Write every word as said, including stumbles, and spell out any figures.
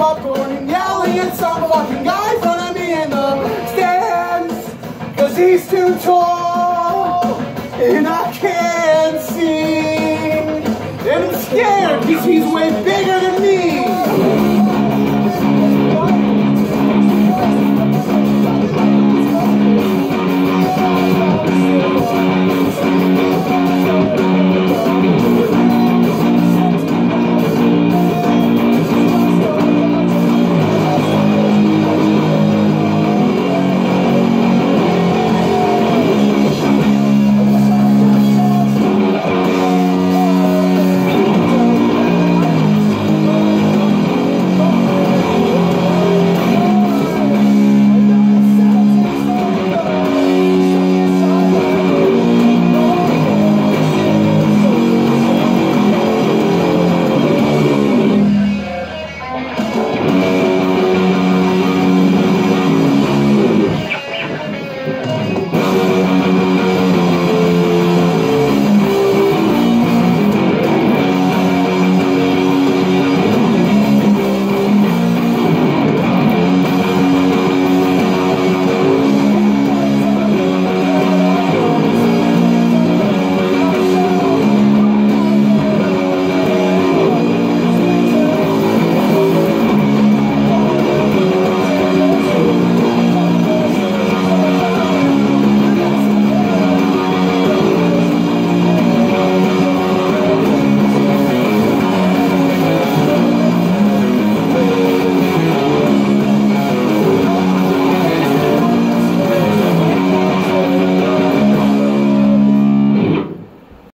popcorn and yelling at some fucking guy in front of me in the stands. Cause he's too tall and I can't see. And I'm scared cause he's way bigger than